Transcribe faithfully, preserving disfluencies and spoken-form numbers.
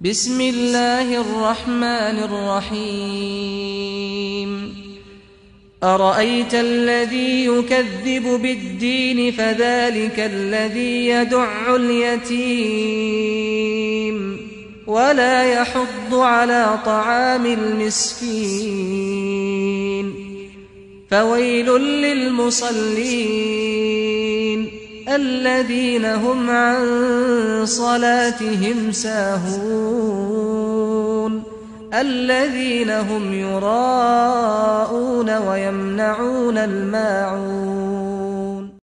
بسم الله الرحمن الرحيم أرأيت الذي يكذب بالدين فذلك الذي يدع اليتيم ولا يحض على طعام المسكين فويل للمصلين الذين هم عن صلاتهم ساهون الذين هم يراءون ويمنعون الماعون